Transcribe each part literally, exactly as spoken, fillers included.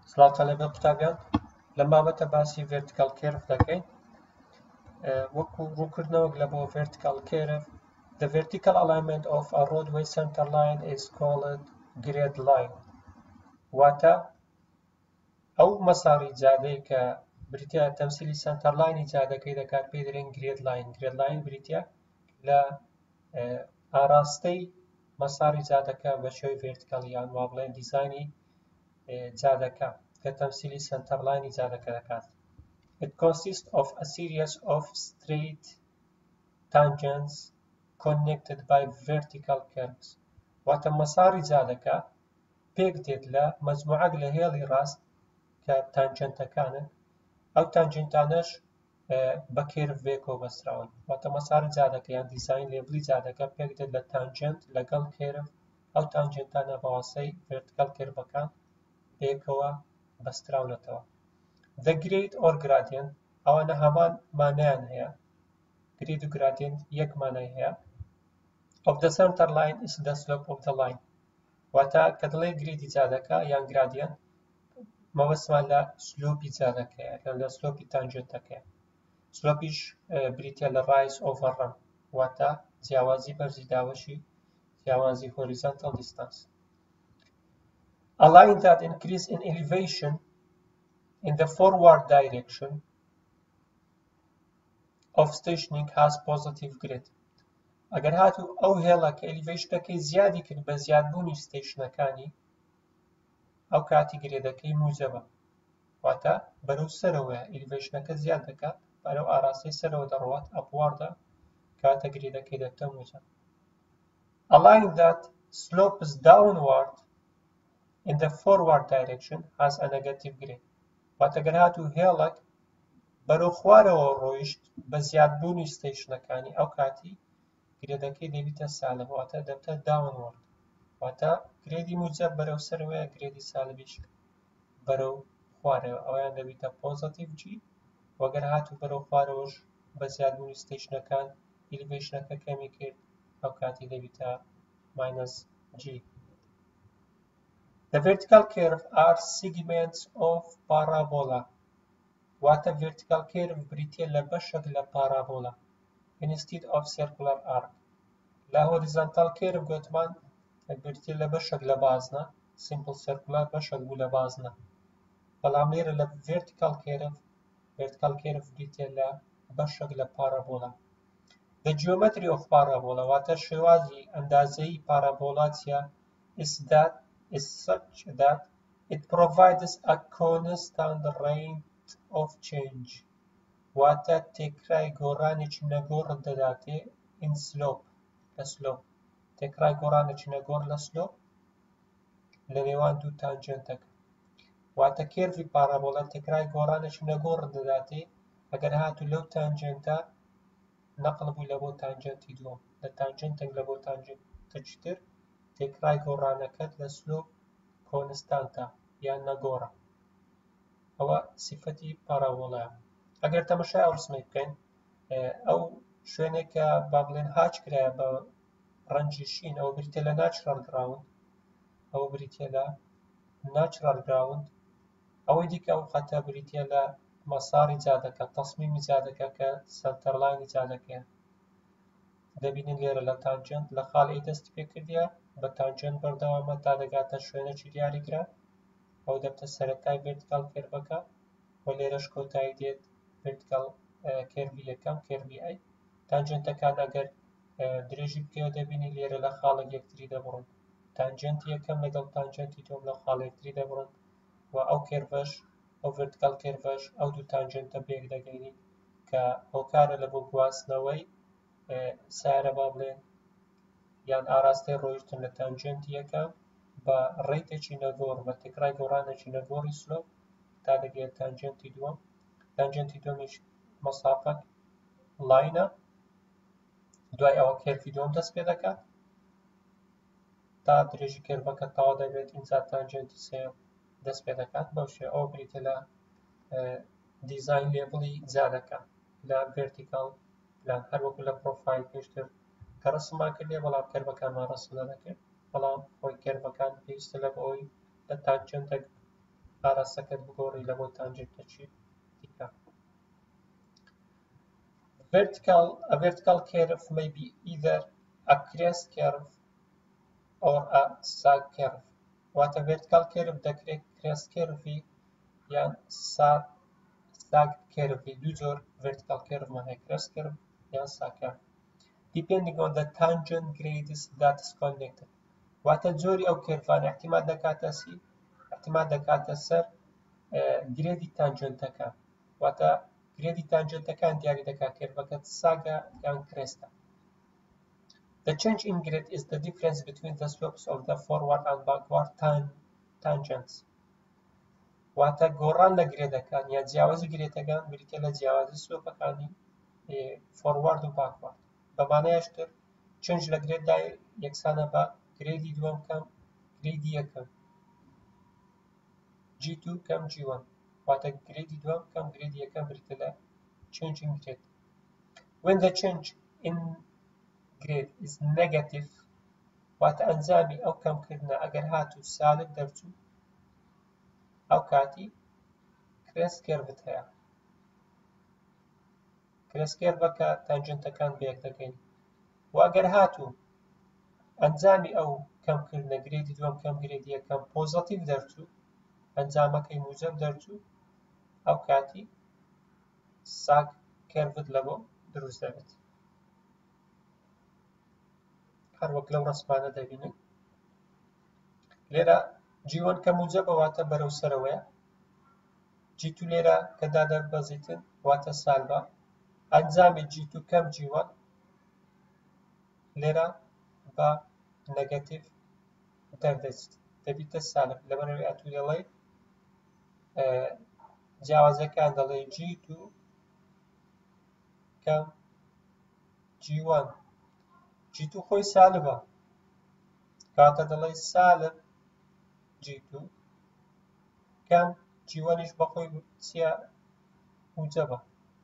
سڵاو لەبێ قوتابیان لەم بابەتە باسی vertical curve دەکەین وەکو ڕووکردنەوەک لە بۆ vertical curve. The vertical alignment of a roadway center line is called grade line. واتە ئەو مەساڕی جادەی کە بریتیا تەمسیلی سنتەر لاینی جادەکەی دەکات پێی دەڵێن grade line. grade line بریتیا لە ئاراستەی مەساڕی جادەکە بە شێوەی vertical یان وا بڵێن دیزاینی جادەکە کە تەمسیلی سنتەر لاینی جادەکە دەکات. It consists of a series of straight tangents connected by vertical curves. واتە مەساڕی جادەکە پێک دێت لە مەجموعەک لە هێڵی ڕاست کە تانجنتەکانن، ئەو تانجنتانەش بە کێرڤ بێکەوە بەستراون. واتە مەساڕی جادەکە یان دیزاین لێبڵی جادەکە پێک دێت لە تانجنت لەگەڵ کێرڤ، ئەو تانجنتانە بە واسطەی vertical کێرڤەکان پێکەوە بەستراونەتەوە. The grade or gradient ئەوانە هەمان مانایان هەیە. grade و gradient یەک مانای هەیە. of the center line is the slope of the line. واتە کە دڵێ گریدی جادەکە یان gradient مەوەسمان لە سلۆپی جادەکەیە، لە سلۆپی تانجنتەکەیە. سلۆپیش بریتە لە rise over run، واتە جیاوازی بەرزی داوەشی جیاوازی horizontal distance. A line that increase in elevation in the forward direction of stationing has positive grade. ئەگەر هاتو ئەو هێڵە کە ئەلیڤیشنەکەی زیادی کرد بە زیادبوونی ستیشنەکانی، ئەو کاتی گرێدەکەی موجەبە، واتە بەرەو سەرەوەیە، ئەلیڤیشنەکە زیاد دەکات بەرەو ئاراستەی سەرەوە دەڕوات، ئەپواردە کاتە گرێدەکەی دەبتە موجە. A line that slopes downward in the forward direction has a negative grade. واتە گەر هاتو هێڵک بەرەو خوارەوە ڕۆیشت بە زیادبوونی ستیشنەکانی، ئەو کاتی گرێدەکەی دەبیتە سالب، واتە دەبتە downward. واتە گرێدی موجەب بەرەو سەرەوەیە، گرێدی سالبیش بەرەو خوارەوە، ئەویان دەبیتە positive G. وەگەر هاتو بەرەو خوارەوەش بە زیادبوونی ستیشنەکان ئیلیڤیشنەکە کەمی کرد، ئەو کاتی دەبیتە minus G. The vertical curve are segments of parabola. واتە vertical curve بریتە لە بەشێک لە پارابۆلا instead of circular arc. لە horizontal curve گوتمان بریتە لە بەشێک لە بازنە، simple circular بەشێک بوو لە بازنە، بەڵام لێرە لە vertical curve vertical curve بریتە لە بەشێک لە پارابۆلا. The geometry of parabola واتە شێوازی ئەندازەیی پارابۆلا چیە؟ is that is such that it provides a constant rate of change. واتە تێکرای گۆڕانێکی نەگۆڕ دەداتێ in slope لە slope، تێکرای گۆڕانێکی نەگۆڕ لە slope لە نێوان دوو تانجنتەکە. واتە کێرڤی پارابۆلا تێکرای گۆڕانێکی نەگۆڕ دەداتێ ئەگەر هاتو لەو تانجنتە نەقڵ بووی لە بۆ تانجنتی دووەم، لە تانجنتێک لە بۆ تانجنتێکی تر تێکرای گۆڕانەکەت لە slope کۆنستانتە یان نەگۆڕە. ئەوە سیفەتی پارابۆلایە. ئەگەر تەمەشای ئەو ڕسمەی بکەین، ئەو شوێنێک کە با بڵێن هاچ کرایە بە ڕەنجی شین، ئەوە بریتە لە natural ground، ئەوە بریتە لە natural ground. ئەوەی دیکە ئەو خەتە بریتە لە مەساڕی جادەکە، تەسمیمی جادەکە کە سەنتەر لاینی جادەکەیە. دەبینین لێرە لە تانجنت لە خاڵ ئەی دەستی پێ کردیە، بە تانجنت بەردەوامە تا دەگاتە شوێنێکی دیاریکرا، ئەو دەبتە سەرەتای vertical کێرڤەکە، و لێرەش کۆتایی دێت vertical کێرڤی یەکەم، کێرڤی ئەی. تانجنتەکان ئەگەر درێژی بکەوە دەبینی لێرە لە خاڵێک یەکتری دەبڕن، تانجنتی یەکەم لەگەڵ تانجنتی دووەم لە خاڵ یەکتری دەبڕن، و ئەو کێرڤەش ئەو vertical کێرڤەش ئەو دوو تانجنتە پێک دەگەینی کە هۆکارە لە بۆ گواستنەوەی سایرە با بڵێن یان ئاراستەی ڕۆیشتن لە تانجنتی یەکەم بە ڕێیتێکی نەگۆڕ بە تێکرای گۆڕانێکی نەگۆڕی سلۆپ تا دەگەێت تانجنتی دووەم. تانجنتی دووەمیش مەسافەک لاینە، دوای ئەوە کێرڤی دووەم دەست پێ دەکات تا درێژی کێرڤەکە تەواو دەبێت، ئینجا تانجنتی سێیەم دەست پێ دەکات. بەو شێوە ئەوە بریتە لە دیزاین لێبڵی جادەکە لە vertical پلان، هەر وەکو لە پرۆفایل پێشتر کە ڕسممان کردێ، بەڵام کێرڤەکانمان ڕسم نەدەکرد، بەڵام خۆی کێرڤەکان پێویستە لە بۆ ئەوی لە تانجنتێک ئاراستەکەت بگۆڕی لە بۆ تانجێتە چی دیکە. Vertical, a vertical curve may be either a crest curve or a sag curve. واتە vertical curve دەکرێت crest curve یان sag curve. دوو جۆر vertical curve مان هەیە، crest curve یان sag curve. Depending on the tangent grades that is connected. واتە جۆری ئەو کێرڤانە احتیمال دەکاتە چی؟ احتیمال دەکاتە سەر گرێدی تانجنتەکان. واتە گرێدی تانجنتەکان دیاری دەکات کێرڤەکەت ساگە یان کرێستە. The change in grade is the difference between the slopes of the forward and backward tan tangents. واتە گۆڕان لە گرێدەکان یا جیاوازی گرێدەکان بریتە لە جیاوازی سلۆپەکانی فۆروارد و باکوارد. بەمانایشتر چنج لە گرێددا یەکسانە بە گرێدی دووەم کەم گرێدی یەکەم جی تو کەم جی وان. واتە گرێدی دووەم کەم گرێدی یەکەم بریتە لە change in grade. When the change in grade is negative واتە ئەنجامی ئەو کەمکردنە ئەگەر هاتوو سالب دەرچوو ئەو کاتی crest curve هەیە. crest curve کە تانجنتەکان بەیەک دەکەین. و ئەگەر هاتوو ئەنجامی ئەو کەمکردنە گرێدی دووەم کەم گرێدی یەکەم پۆزیتیڤ دەرچوو، ئەنجامەکەی موجب دەرچوو، ئەو کاتی ساگ کێرڤت لە بۆ دروست دەبێت. هەر وەک لەو ڕەسمانە دەبینن. لێرە جی وان کە موجبە واتە بەرەو سەرەوەیە، جی تو لێرە کە دادەبەزیتن واتە سالبە، ئەنجامی جی تو کەم جی وان لێرە بە نەگەتیڤ دەردەچێت، دەبیتە سالب. لەبەرەوەی ئەتوو دەڵێ جیاوازەکان دەڵێ جی تو کەم جی وان. جی تو خۆی سالبە کاتە دەڵێ سالب جی تو کەم جی وانیش بەخۆی چیە موجبە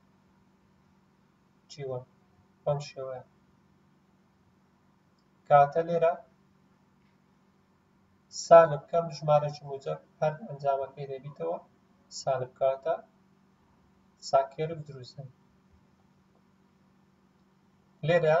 جی وان. بەم شێوەیە کاتە لێرە سالب کەم ژمارەی موجب هەر ئەنجامەکەی دەبیتەوە سالب کاتە ساگ کێرڤ دروست دەبێت. لێرە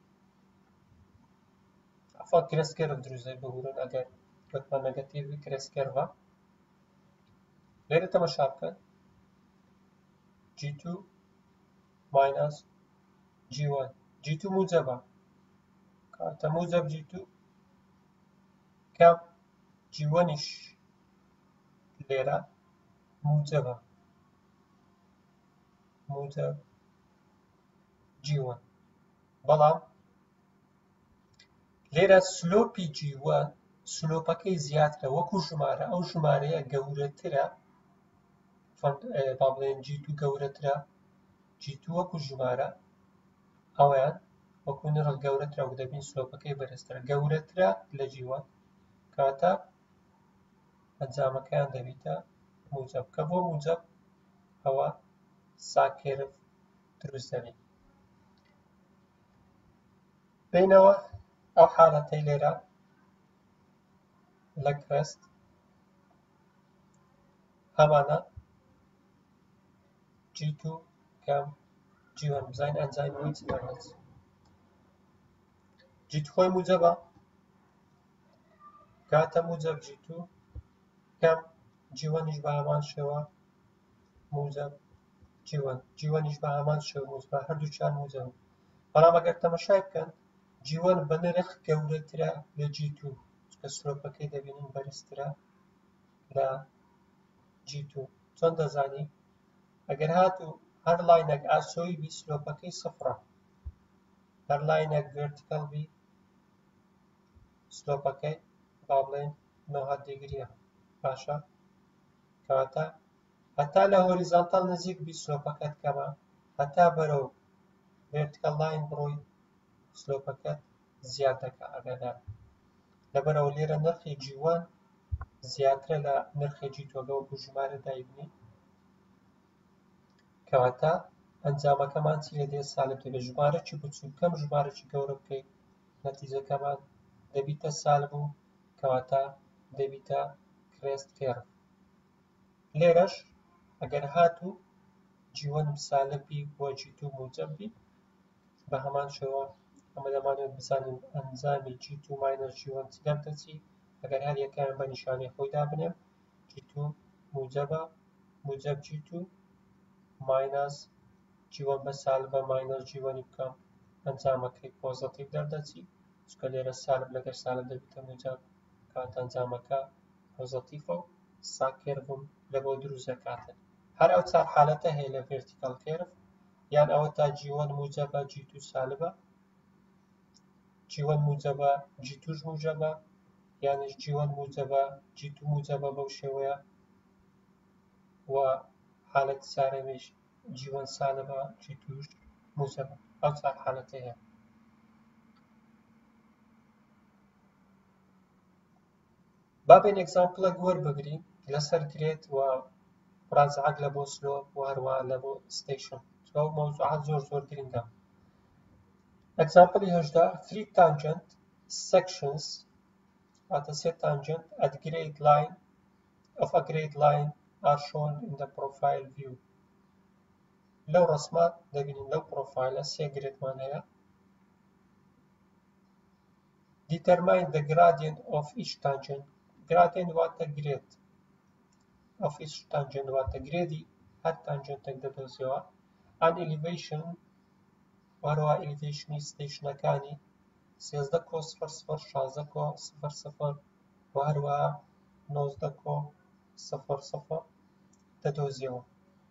ئەفا کرێست کێرڤ دروست دەبێت بەهورن ئەگەر وەتمە نەگەتیڤی کرێست کێرڤە. لێرە تەماشا بکەن جی تو ماینەس جی وان. جی تو موجبە کاتە موجب جی تو کەم جی وانیش لێرە موجبە موجب جی وان. بەڵام لێرە سلۆپی جی وان سلۆپەکەی زیاترە وەکو ژمارە، ئەو ژمارەیە گەورەترە، با بڵێن جی تو گەورەترە، جی تو وەکو ژمارە ئەویان وەکو نرخ گەورەترە و دەبین سلۆپەکەی بەرزترە گەورەترە لە جی وان کاتە ئەنجامەکەیان دەبیتە موجب کە بۆ موجب ئەوە ساگ کێرڤ دروست دەبێت. بینەوە ئەو حالەتەی لێرە لە کرێست هەمانە جی تو کەم جی وان. بزانین ئەنجامی بۆی چ دەبێت. جی تو خۆی موجبە کاتە موجب جی تو کەم جی وانیش بە هەمان شێوە موجب جی وان. جی وانیش بە هەمان شێوە موجبە، هەردووچیان موجبن. بەڵام ئەگەر تەماشای بکەن جی وان بە نرخ گەورەترە لە جی تو چکە سلۆپەکەی دەبینین بەرزترە لە جی تو. چۆن دەزانی؟ ئەگەر هاتوو هەر لاینێک ئاسۆیی بی سلۆپەکەی سفرە، هەر لاینێک ڤێرتیکەڵ بی سلۆپەکەی با بڵێن نۆ دیگریە باشە، کەواتە هەتا لە هۆریزۆنتاڵ نزیک بی سلۆپەکەت کەمە، هەتا بەرەو ڤێرتیکەڵ لاین بڕۆی سلۆپەکەت زیاد دەکا ئەگەدار. لەبەرەوە لێرە نرخی جی وان زیاترە لە نرخی جی تو ئەگە وەکو ژمارە دایبنی، کەواتە ئەنجامەکەمان چی لە دێ سالب دەبێت. ژمارەی بچوو کەم ژمارەی گەورە بکەیت نەتیجەکەمان دەبیتە سالب و کەواتە دەبیتە کرێست کێرڤ. لێرەش ئەگەر هاتوو جیوەنم سالبی بۆ جی تو موجەبی بە هەمان شێوە ئەمە دەمانێت بزانین ئەنجامی جی تو ماینەس جی وان چ دەردەچی ئەگەر هەر یەکیان بە نیشانەی خۆی دابنێم جی تو موجەبە موجەب جی تو ماینەس جی وان بە سالبە ماینەس جی وانی بکەم ئەنجامەکەی پۆزەتیڤ دەردەچی چکە لێرە سالب لەگەر سالب دەبێتە موجەب کاتە ئەنجامەکە پۆزەتیڤە و سا کێرڤم لە بۆ دروست دەکاتن هەر ئەو چار حالەتە هەیە لە ڤێرتیکال کێرڤ یان ئەوە تا جی وان موجەبە جی تو سالبە جی وان موجەبە جی توش موجەبە یانیش جی وان موجەبە جی تو موجەبە بەو شێوەیە و حالەتی چارەمیش جی وان سالبە جی توش موجەبە ئەو چار حالەتە هەیە با بێن ئێگزامپڵێک وەربگرین لەسەر گرێد و ڕاجعەت لە بۆ سلۆپ و هەروەها لە بۆ ستەیشن چکە ئەو مەوزوعات زۆر زۆر گرنگە ئەگزامپڵی هەژدە three tangent sections at a set tangent at grade line of a grade line are shown in the profile view لەو ڕسمە دەبینین لەو پرۆفایلە سێ گرێدمان هەیە determine the gradient of each tangent gradient واتە گرێد of each tangent واتە گرێدی هەر تانجنتێک دەدۆزیەوە and elevation وهروها elevationi ستەیشنەکانی سێزدە کۆ سفر سفر شازدە کۆ سفر سفر و هەروەها نۆزدە کۆ سفر سفر دەدۆزیەوە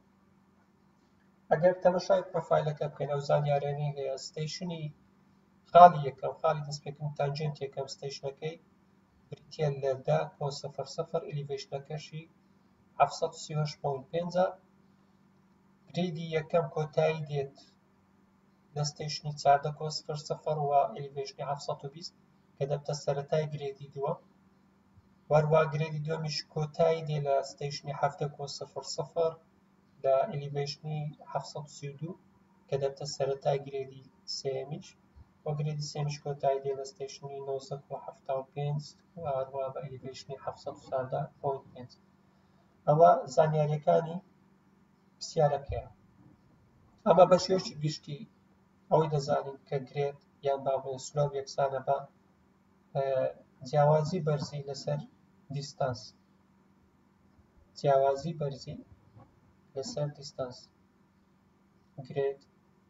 ئەگەر تەمەشای پرۆفایلەکە بکەین ئەو زانیاریانەی هەیە ستەیشنی خاڵی یەکەم خاڵی دەستپێکردنی تانجنت یەکەم ستەیشنەکەی بریتیە لە دە کۆ سفر سفر ئلیڤیشنەکەشی حەفسەد و سی و هەشت پۆینت پێنجە گرێدی یەکەم کۆتایی دێت لە ستەیشنی چاردە کۆ سفر سفر و ئلیڤیشنی حەفسەد و بیست کە دەبتە سەرەتای گرێدی دووەم وەروها گرێدی دووەمیش کۆتایی دێ لە ستەیشنی حەڤدە کۆ سفر سفر لە ئلیڤیشنی حەفسەد و سی و دوو کە دەبتە سەرەتای گرێدی سێیەمیش و گرێدی سێمیش کۆتایی دێ لە ستەیشنی نۆزدە کۆ حەڤتا و پێنج و هەروها بە ئلیڤیشنی حەفسەد و چواردە پۆینت پێنج ئەوە زانیاریەکانی پرسیارەکەیە ئەمە بەشێکی گشتی ئەوەی دەزانین کە گرێد یان بابڵێن سلۆپ یەکسانە بە جیاوازی بەرزی لەسەر دیستانس جیاوازی بەرزی لەسەر دیستانس گرێد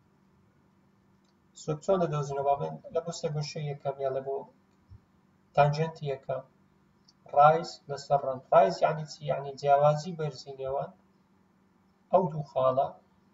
سلۆپ چۆن دەدۆزینەوە بابڵێن لە بۆ سێگۆشەی یەکەم یان لە بۆ تانجنتی یەکەم ڕایز لەسەر ڕەنگ ڕایز یعنی چی یعنی جیاوازی بەرزی نێوان ئەو دوو خاڵە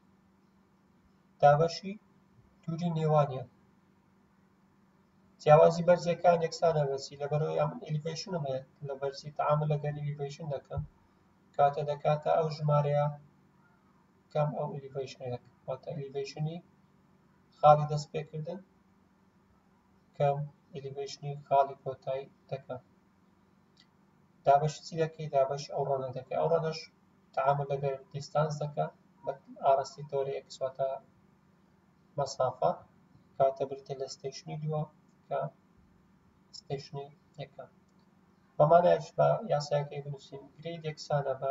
دابەشی دووری نێوانیان جیاوازی بەرزەکان یەکسانە بەرزی لەبەرەوەی ئەم ئلیڤیشنم هەیە لە بەرزی تەعامل لەگەر ئلیڤیشن دەکەم کاتە دەکاتە ئەو ژمارەیە کەم ئەو ئلیڤیشنەیە واتە ئلیڤیشنی خاڵی دەستپێکردن کەم ئلیڤیشنی خاڵی کۆتایی دەکەم دابەشی چی دەکەی دابەشی ئەو ڕەنە دەکەی ئەو ڕەنەش تەعامل لەگەر دیستانس دەکە بە ئارەستی تۆرەی ئێکس واتە مەسافە کاتە بریتە لە ستەیشنی دووە کە ستەیشنی یەکەم بەمانایش بە یاسایەکەی بنووسین گرێد یەکسانە بە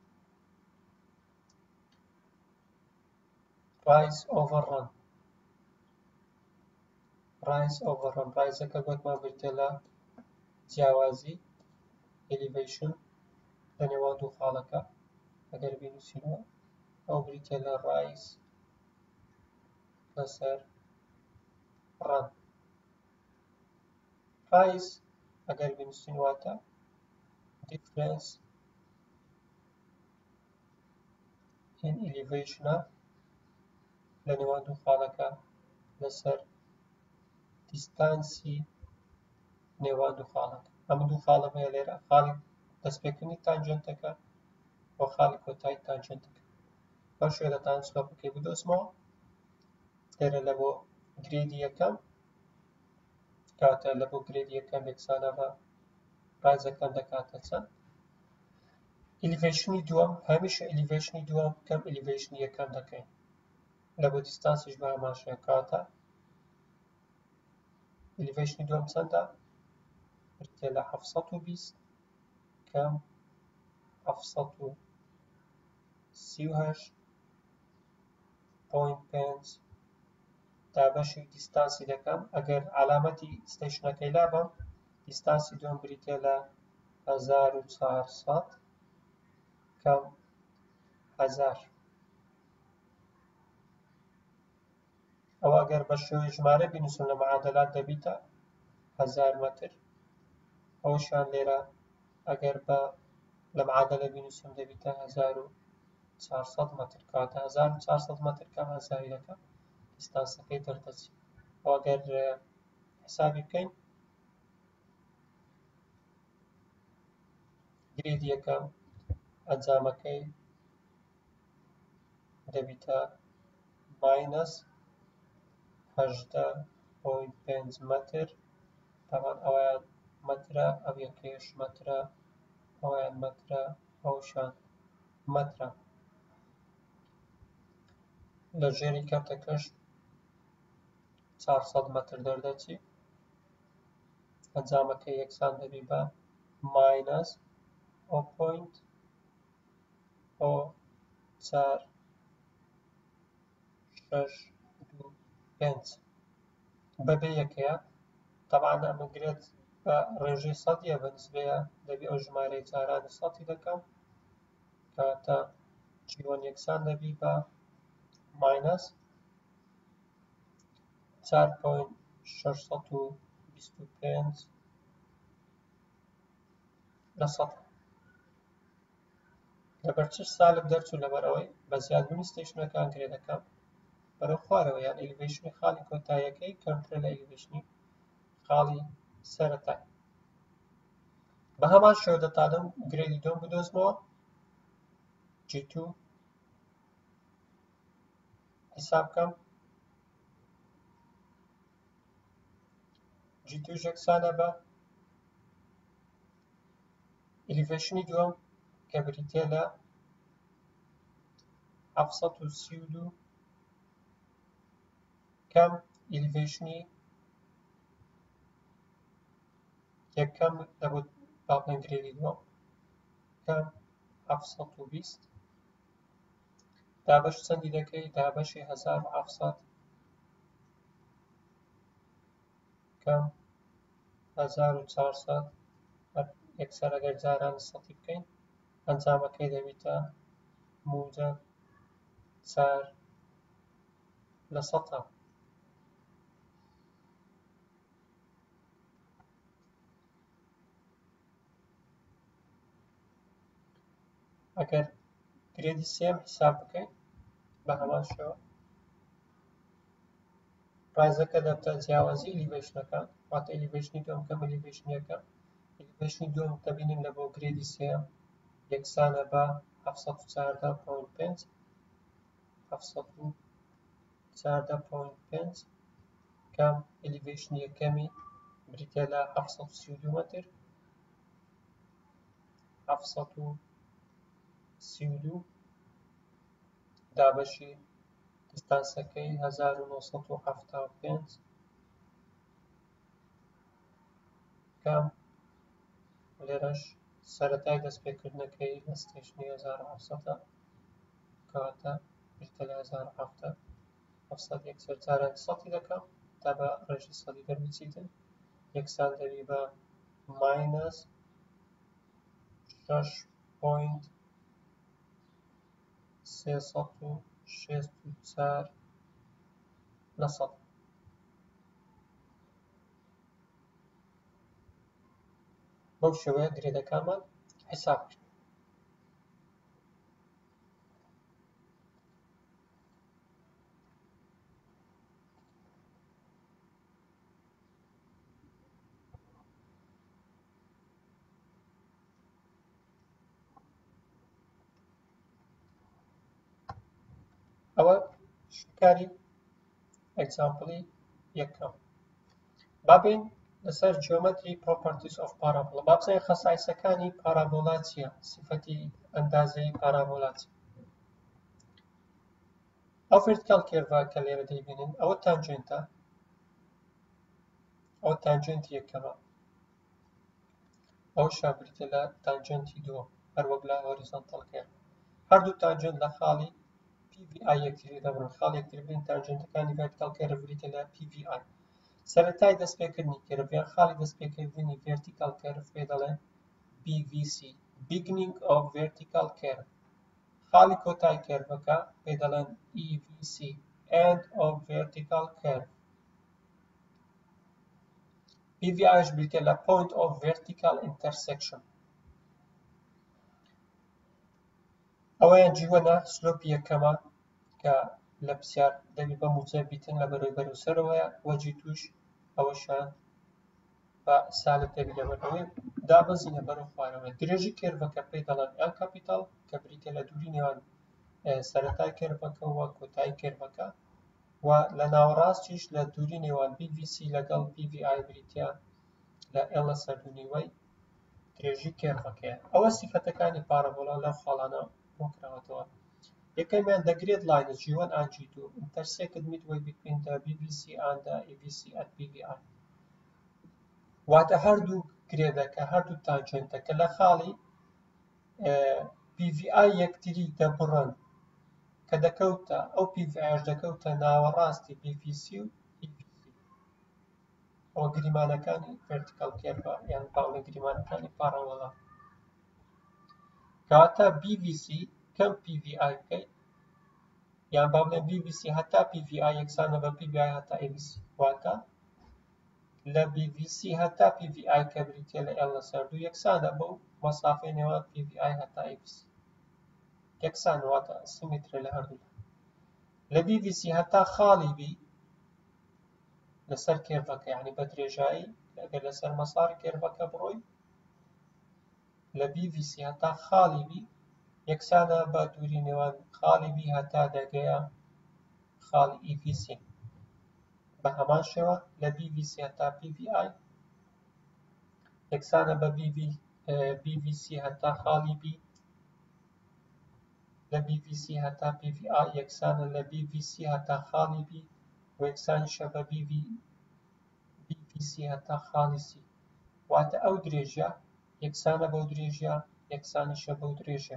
rise over run rise over run ڕایزەکە گوتمان بریتە لە جیاوازی elevation لە نێوان دوو خاڵەکە ئەگەر بینووسینەوە ئەو بریتە لە rise لەسەر run rise ئەگەر بینووسین واتە difference in elevation لە نێوان دوو خاڵەکە لەسەر دیستانسی نێوان دوو خاڵەکە ئەم دوو خاڵم هەیە لێرە خاڵی دەستپێکردنی تانجنتەکە و خاڵی کۆتایی تانجنتەکە بەو شێوەیە دەتوانم سلۆپەکەی بدۆزمەوە لێرە لە بۆ گرێدی یەکەم کاتە لە بۆ گرێدی یەکەم یەکسانە بە ڕایزەکەم دەکاتە چەند ئلیڤیشنی دووەم هەمیشە ئلیڤیشنی دووەم کەم ئلیڤیشنی یەکەم دەکەین لە بۆ دیستانسیش بە هەمان شێوە کاتە ئلیڤیشنی دووەم چەندە بریتە لە حەفسەد و بیست کەم حەفسەد و سی و هەشت پۆینت پێنج دابەشی دیستانسی دەکەم. ئەگەر علامەتی ستیشنەکەی لابم دیستانسی دوم بریتێ لە هەزار و چوارسەد کەم هەزار. ئەوە ئەگەر بە شێوەی ژمارە بینووسم لە معادلات دەبیتە هەزار مەتر. ئەوەشیان لێرە ئەگەر بە لە معادلە بینووسم دەبیتە هەزار و چوارسەد مەتر. کاتە هەزار و چوارسەد مەتر کەم هەزاری دەکەم دیستانسەکەی دەردەچی. ئەوە ئەگەر حسابی بکەین گرێدی یەکەم ئەنجامەکەی دەبیتە ماینەس هەژدە پۆینت پێنج مەتر. تاوان ئەوەیان مەترە، ئەو یەکەیەش مەترە، ئەوەیان مەترە، ئەوشان مەترە. لە ژێری کەوتەکەش چوارسەد مەتر دەردەچی. ئەنجامەکەی یەکسان دەبی بە ماینەس ئەو پۆینت ئۆ چار شەش دوو پێنج بەبێ یەکەیە. تەبعاً ئەمە گرێت بە ڕێژەی سەدیە بە نسبەیە دەبی ئەو ژمارەی جارانی سەدی دەکەم کەواتە جیۆن یەکسان دەبی بە ماینەس چوار پۆینت شەش سەد و بیست و پێنج لە سەد. لەبەر چ سالب دەرچوو لەبەرەوەی بە زیادبوونی ستیشنەکان گرێ دەکەم بەرەو خوارەوە یان ئەلیڤیشنی خاڵی کۆتاییەکەی کەمترە لە ئەلیڤیشنی خاڵی سەرەتای. بە هەمان شێوە دەتانم گرێدی دۆم بدۆزمەوە جی تو حساب بکەم. جی توش یەکسانە بە ئەلیڤیشنی دووەم کە بریتێ لە حەوت سەد و سی و دوو کەم ئەلیڤیشنی یەکەم دەبوو با بڵێن گرێدی دووەم کەم حەوت سەد و بیست. دابەش چەندی دەکەی؟ دابەشی هەزار و حەوت سەد کەم هەزار و چوارسەد یەکسەر ئەگەر جارانی سەدی بکەین ئەنجامەکەی دەبیتە موجب چار لە سەدە. ئەگەر گرێدی سێم حساب بکەین بە هەمان شێوە ڕایزەکە دەبتە جیاوازی ئەلیڤیشنەکان واتە ئەلیڤیشنی دووەم کەم ئەلیڤیشنی یەکەم. ئەلیڤیشنی دووەم دەبینین لە بۆ گرێدی سێم یەکسانە بە حەوت سەد و چواردە پۆینت پێنج حەوت سەد و چواردە پۆینت پێنج کەم ئەلیڤیشنی یەکەمی بریتێ لە حەوت سەد و سی و دوو مەتر. حەوت سەد و سی و دوو دابەشی دیستانسەکەی هەزار و نۆ سەد و حەوتا و پێنج کەم لێرەش سەرەتای دەستپێکردنەکەی لە ستیشنی هەزار و حەوت سەدە کەواتە بریتە لە هەزار و حەوت سەد یەکسەر جارانی سەدی دەکەم تا بە ڕێژی سەدی دەربچیتن یەکسان دەبی بە ماینەس شەش پۆینت سێ سەد و شێست و چوار لە سەد. بەو شێوەیە گرێدەکانمان حساب کرد. ئەوە شکاری ئەگزامپڵی یەکەم. با بین لەسەر جیۆمەتری پرۆپەرتیز ئۆف پارابۆلا. با بزانین خەسایسەکانی پارابۆلا چییە؟ سیفەتی ئەندازەیی پارابۆلا چییە؟ ئەو ڤێرتیکال کێرڤە کە لێرە دەیبینن ئەوە تانجێنتە، ئەوە تانجێنتی یەکەمە، ئەوەشیان بریتە لە تانجێنتی دووەم هەروەک لە هۆریزۆنتەڵ کێرڤ. هەردوو تانجنت لە خاڵی پی ڤی ئای یەکتری دەبڕن خاڵ یەکتر بین تانجنتەکانی ڤێرتیکال کێرڤ بریتە لە پی ڤی ئای سەرەتای دەستپێکردنی کێرڤ یان خاڵی دەستپێکردنی ڤێرتیکال کێرڤ پێ دەڵێن بی ڤی سی beginning of vertical curve خاڵی کۆتای کێرڤەکە پێ دەڵێن ئی ڤی سی end of vertical curve پی ڤی ئایش بریتە لە point of vertical intersection ئەوەیان جیوەنە سلۆپی یەکەمە کە لە پرسیار دەبی بە موجب بیتن لە بەرەوەی بەرەوسەرەوەیە وەجی توش ئەوەشان بە سالب دەبی لە بەرەوەی دابەزینە بەرەو خوارەوەی درێژی کێرڤەکە پێی دەڵێن ئەل کاپیتاڵ کە بریتە لە دووری نێوان سەرەتای کێرڤەکە و کۆتایی کێرڤەکە و لە ناوەڕاستیش لە دووری نێوان بی ڤی سی لەگەڵ پی ڤی ئای بریتە لە ئێڵە سەردوونیوەی درێژی کێرڤەکەیە ئەوە سیفەتەکانی پارەبۆڵا لەو خاڵانە بۆ کراوەتەوە یەکەمیان the grid line is جی وان and جی تو intersected midway between the بی ڤی سی and the ئی ڤی سی at پی ڤی ئای واتە هەردوو گرێدەکە هەردوو تانجنتەکە لە خاڵی پی ڤی ئای یەکتری دەبڕن کە دەکەوتە ئەو پی ڤی ئایش دەکەوتە ناوەڕاستی بی ڤی سی و ئی ڤی سی ئەوە گریمانەکانی ڤێرتیکال کێرڤە یان باڵێ گریمانەکانی پارەوەڵا کەواتە بی ڤی سی کەم پی ڤی ئای بکەیت یان با بڵێن بی ڤی سی هەتا پی ڤی ئای یەکسانە بە پی ڤی ئای هەتا ئی ڤی سی واتە لە بی ڤی سی هەتا پی ڤی ئای کە بریتێ لە ئێڵە سەردوو یەکسانە بەو مەسافەی نێوان پی ڤی ئای هەتا ئی ڤی سی یەکسانە واتە سیمترە لە هەردوو لە بی ڤی سی هەتا خاڵی بی لەسەر کێرڤەکە یعنی بە درێژایی ئەگەر لەسەر مەساری کێرڤەکە بڕۆی لە بی ڤی سی هەتا خاڵی بی یەکسانە بە دووری نێوان خاڵی بی هەتا دەگەیە خاڵی ئی ڤی سی بە هەمان شێوە لە بی ڤی سی هەتا پی ڤی ئای یەکسانە بە بی ڤی سی هەتا خاڵی بی لە بی ڤی سی هەتا پی ڤی ئای یەکسانە لە بی ڤی سی هەتا خاڵی بی و یەکسانیشە بە بی ڤی سی هەتا خاڵی سی واتە ئەو درێژە یەکسانە بەو درێژە یەکسانیشە بەو درێژە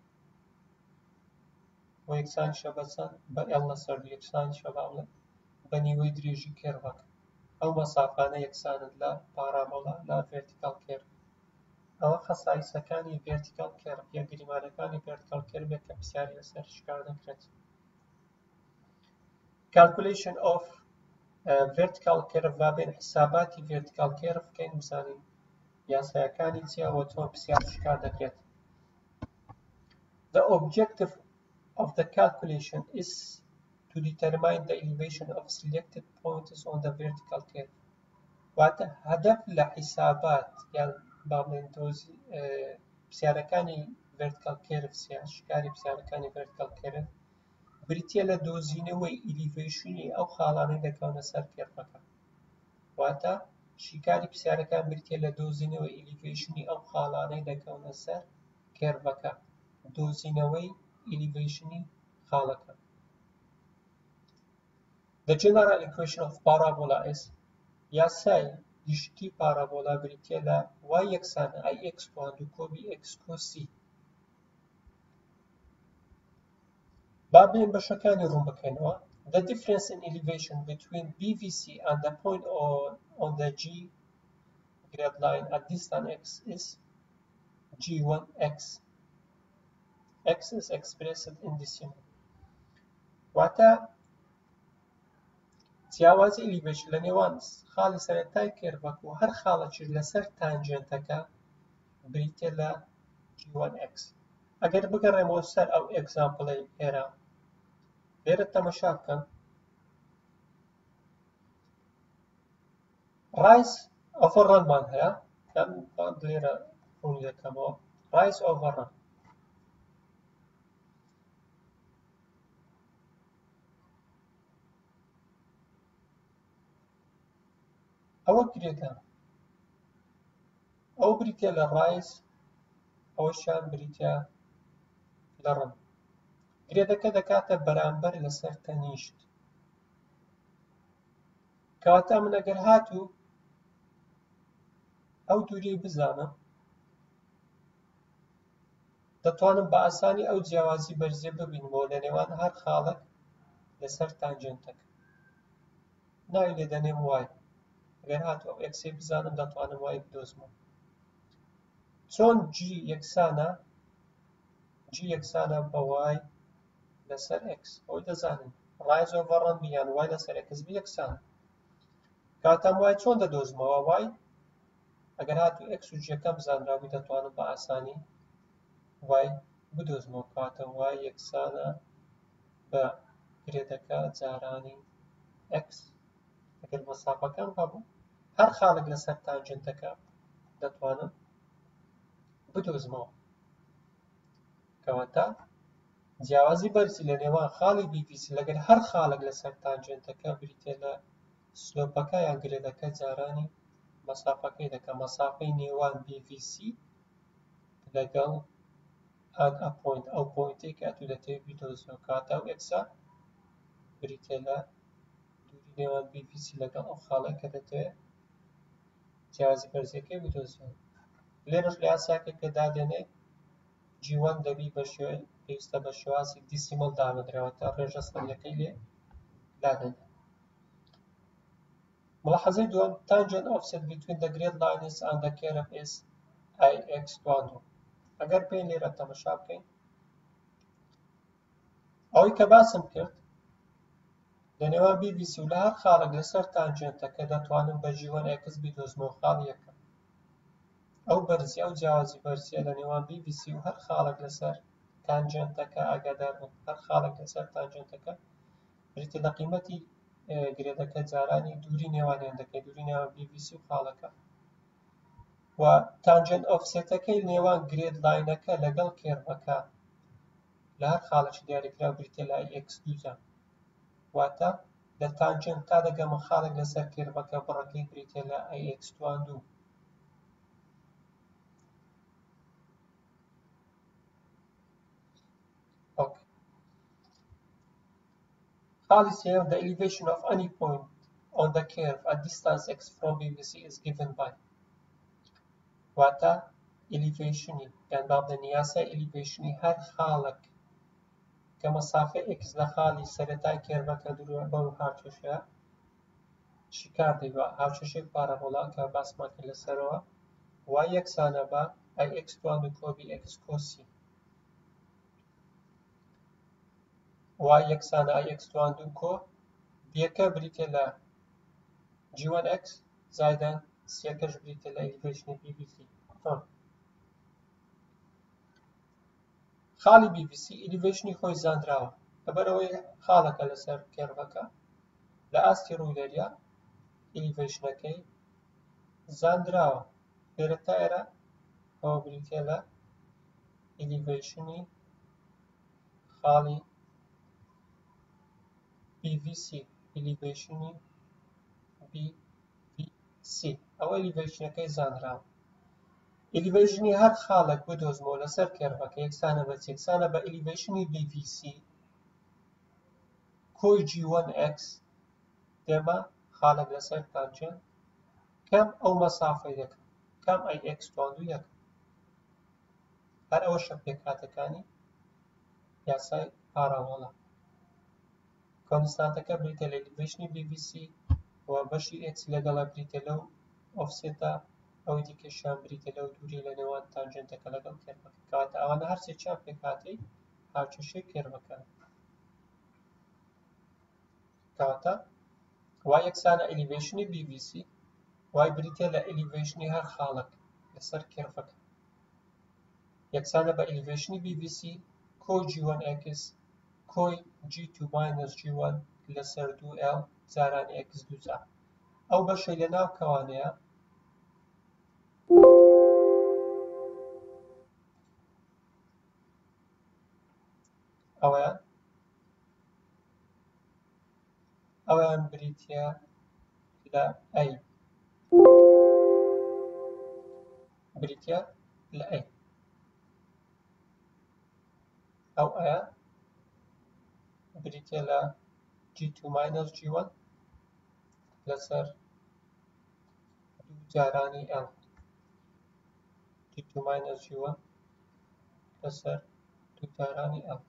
و یەکسانیشە بە چەند بە ئێڵ لە سەردوو یەکسانیشە باڵێ بە نیوەی درێژی کێرڤەکە ئەو مەسافانە یەکسانت لە پارابۆڵا لە ڤێرتیکال کێرڤ ئەوە خەسایسەکانی ڤێرتیکال کێرڤ یان گریمانەکانی ڤێرتیکال کێرڤێک کە پرسیاری لەسەر شکار دەکرێت calculation of uh, vertical curve وابێن حساباتی vertical curve بکەین بزانین یاسایەکانی چیە و چۆن پرسیار شکار دەکرێت The objective of the calculation is to determine the elevation of selected points on the vertical curve واتە هەدەف لە حسابات یان باڵێن دۆزی پرسیارەکانی vertical curve چیە شکاری پرسیارەکانی vertical curve بریتیە لە دۆزینەوەی ئیلیڤیشنی ئەو خاڵانەی دەکەونە سەر کێرڤەکە واتە شیکاری پرسیارەکان بریتیە لە دۆزینەوەی ئیلیڤیشنی ئەو خاڵانەی دەکەونە سەر کێرڤەکە دۆزینەوەی ئیلیڤیشنی خاڵەکە The general equation of parabola is یاسای گشتی پارابۆلا بریتیە لە y یەکسانە ئای ئێکس پۆیندو کۆبی ئێکس کۆسی با بێن بەشەکانی ڕوون بکەینەوە The difference in elevation between بی ڤی سی and the point on, on the G grid line at distance x is جی وان x. x is expressed in decimal. واتە جیاوازی elevation لە نێوان خاڵی سەرەتای کێرڤەکە و هەر خاڵێکیش لەسەر تانجێنتەکە بریتێ لە جی وان x. ئەگەر بگەڕێمەوە سەر ئەو ئێگزامپڵەی ئێرە لێرە تەمەشا بکەن rise over run-مان هەیە لێرە ڕوون یەکەمەوە rise over run ئەوە گرێدە ئەو بریتە لە rise ئەوەشیان بریتە لە ڕن گرێدەکە دەکاتە بەرامبەر لەسەر تەنیشت کەواتە من ئەگەر هاتوو ئەو دووری بزانم دەتوانم بە ئاسانی ئەو جیاوازی بەرزیە ببینمەوە لە نێوان هەر خاڵێک لەسەر تانجێنتەکە. ناوی لێ دەنێم وای. ئەگەر هاتووە ئەکسێ بزانم دەتوانم وای بدۆزمەوە. چۆن جی یەکسانە جی یەکسانە بە وای لەسەر ئەکس. ئەوەی دەزانن ڕایز ئۆڤەر ڕەن بیان وای لەسەر ئەکس بی یەکسانە. کاتەم وای چۆن دەدۆزمەوە وای ئەگەر هاتوو ئەکس و جیەکەم بزانراوی دەتوانم بە ئاسانی وای بدۆزمەوە. کاتە وای یەکسانە بە گرێدەکە جارانی ئەکس. ئەگەر مەسافەکەم هەبوو هەر خاڵێک لەسەر تانجێنتەکە دەتوانم بدۆزمەوە. کەواتە جیاوازی بەرزی لە نێوان خاڵی بی ڤی سی لەگەر هەر خاڵێک لەسەر تانجێنتەکە بریتێ لە سلۆپەکە یان گرێدەکە جارانی مەسافەکەی دەکە. مەسافەی نێوان بی ڤی سی لەگەڵ ئەن ئە پۆینت ئەو پۆینتێک کە ئەتوو دەتەوێت بدۆزیەوە. کاتە ئەو ئێکسە بریتێ لە دووری نێوان بی ڤی سی لەگەڵ ئەو خاڵێک کە دەتەوێت جیاوازی بەرزیەکەی بدۆزیەوە. لێرەش لە یاساکێکە دادێنێ جی وان دەبی بە شێوەیە پێویستە بە شێوازی دیسیمەڵ دامەدرێتەوە تا ڕێژە سەنگەکەی لێ دادێنێت. ملاحظەی دووەم tangent offset between the grid lines and the curve is آی ئێکس دواندۆ. ئەگەر پێین لێرە تەمەشا بکەین ئەوەی کە باسم کرد لە نێوان بی ڤی سی و لە هەر خاڵێک لەسەر تانجێنتەکە دەتوانم بە جی وان ئێکس بدۆزمەوە خاڵی یەکەم. ئەو بەرزیە ئەو جیاوازی بەرزیە لە نێوان بی ڤی سی و هەر خاڵێک لەسەر تانجێنتەکە ئاگادار بن هەر خاڵێک لەسەر تانجێنتەکە بریتێ لە قیمەتی گرێدەکە جارانی دووری نێوانیان دەکەی دووری نێوان بی ڤی سی و خاڵەکە و تانجێنت ئۆفسێتەکەی نێوان گرێد لاینەکە لەگەڵ کێرڤەکە لە هەر خاڵێکی دیاریکراو بریتێ لە ئای ئێکس دووجا. واتە لە تانجێنت تا دەگەمە خاڵێک لەسەر کێرڤەکە بڕەکەی بریتێ لە ئای ئێکس دواندوو. خاڵی سێیەم the elevation of any point on the curve at distance x from بی ڤی سی is given by. واتە elevationi یان با بڵێن یاسای elevationi هەر خاڵێک کە مەسافە x لە خاڵی سەرەتای کێرڤەکە دوورە بەو هاوچەشەیە چیکار دەیبە هاوچەشەی پارابۆلا کە باسمان کرد لەسەرەوە وای یەکسانە بە ئای ئێکس دواندوو کۆبی ئێکس کۆسی وای یەکسانە ئای ئێکس دواندوو کۆ بیەکە بریتێ لە جی وان ئێکس زایدەن سیەکەش بریتێ لە elevationi بی ڤی سی. خاڵی بی ڤی سی elevationi خۆی زانراوە لەبەرەوەی خاڵەکە لەسەر کێرڤەکە لە ئاستی ڕوودەریا elevatiونەکەی زانراوە. لێرە تا ئێرە ئەوە بریتێ لە elevationi خاڵی بی ڤی سی elevationi بی ڤی سی ئەوە elevatiونەکەی زانراوە. elevationi هەر خاڵێک بدۆزمەوە لەسەر کێرڤەکە یەکسانە بە چ یەکسانە بە elevationi بی ڤی سی کۆی جی وان ئێکس دێمە خاڵێک لەسەر تانجێنت کەم ئەو مەسافەی دەکەم کەم ئای ئێکس دواندوو یەک. هەر ئەوەشە پێکهاتەکانی یاسای پارابۆلا. کۆنستانتەکە بریتێ لە elevationi بی ڤی سی و بەشی x لەگەڵە بریتێ لەو ئۆفسێتە ئەوەی دیکەشیان بریتێ لەو دووری لە نێوان تانجێنتەکە لەگەڵ کێرڤەکە. کەواتە ئەوانە هەر سێکیان پێکهاتەی هاوچەشەی کێرڤەکەن. کەواتە وای یەکسانە elevationi بی ڤی سی وای بریتێ لە elevationi هەر خاڵێک لەسەر کێرڤەکە یەکسانە بە elevationi بی ڤی سی کۆی جی وان ئێکس کۆی جی تو ماینەس جی وان لەسەر دوو ئێل جارانی ئێکس دووجا. ئەو بەشەی لە ناو کەوانەیە ئەوەیان ئەویان بریتە لە ئەی بریتە لە ئەی ئەو ئەیە بریتە لە جی تو ماینەس جی وان لەسەر دوو جارانی ئەل جی تو ماینەس جی وان لەسەر دووتارانی ئەل.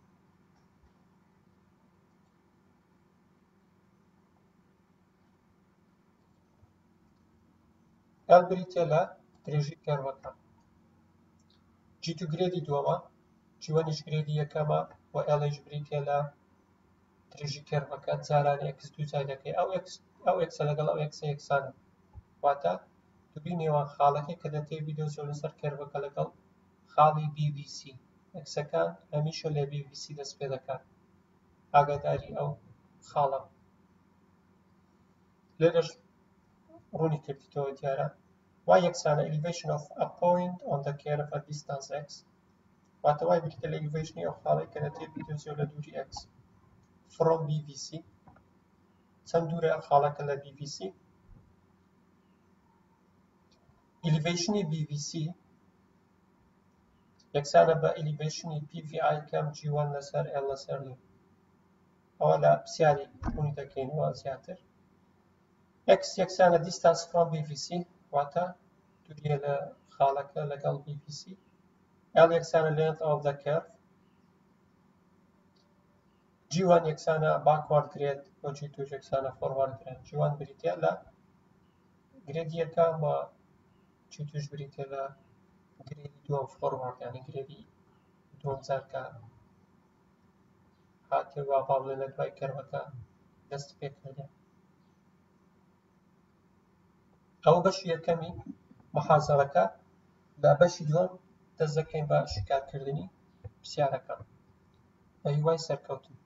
ئەل بریتە لە درێژی کەروەکە. جی تو گرێدی دووەمە، جی وەنیش گرێدی یەکەمە و ئەڵیش بریتە لە درێژی کەروەکە جارانی ئەکس دووجای دەکەی. ئەو ئەکسە لەگەڵ ئەو ئەکسە یەکسانە، واتە دووری نێوان خاڵەکەی کە دەتەوێت بیدۆزیەوە لەسەر کەروەکە لەگەڵ خاڵی بی ڤی سی. ئەکسەکان هەمیشە لە بی ڤی سی دەست پێ دەکات. ئاگاداری ئەو خاڵە. لێرەش ڕوونی کردیتەوە دیارە. وای یەکسانە elevation of a point on the curve at distance x، واتە وای بریتە لە elevationi ئەو خاڵەی کە دەتەوێت بیدۆزیەوە لە دووری x from بی ڤی سی. چەند دوورە ئەم خاڵەکە لە بی ڤی سی؟ elevationi بی ڤی سی یەکسانە بە elevationi پی ڤی ئای کەم جی وان لەسەر ئێل لەسەر دوو. ئەوە لە پرسیاری ڕوونی دەکەینەوە زیاتر. x یەکسانە distance from بی ڤی سی، واتە دووریە لە خاڵەکە لەگەڵ بی ڤی سی. L یەکسانە length of the curve. جی وان یەکسانە backward grade و جی تو یەکسانە forward grade. جی وان بریتە لە گرێدی یەکەم و جی توش بریتە لە گرێدی دووەم forward، یعنی گرێدی دووەم جارکە هاتێ وا با بڵێن لە دوای کەروەکە دەست پێ کردێ. ئەوە بەشی یەکەمی مەحازەڵەکە. لە بەشی دووەم دەست دەکەین بە شکارکردنی پرسیارەکە بە هیوای سەرکەوتن.